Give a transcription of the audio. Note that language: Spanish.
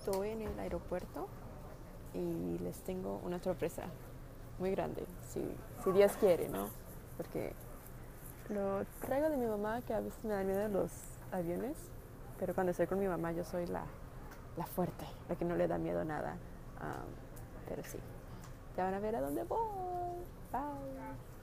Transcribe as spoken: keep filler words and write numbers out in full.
estoy en el aeropuerto y les tengo una sorpresa muy grande, si, si Dios quiere, ¿no? Porque lo traigo de mi mamá, que a veces me da miedo los aviones, pero cuando estoy con mi mamá yo soy la, la fuerte, la que no le da miedo nada. Um, pero sí, ya van a ver a dónde voy. Bye.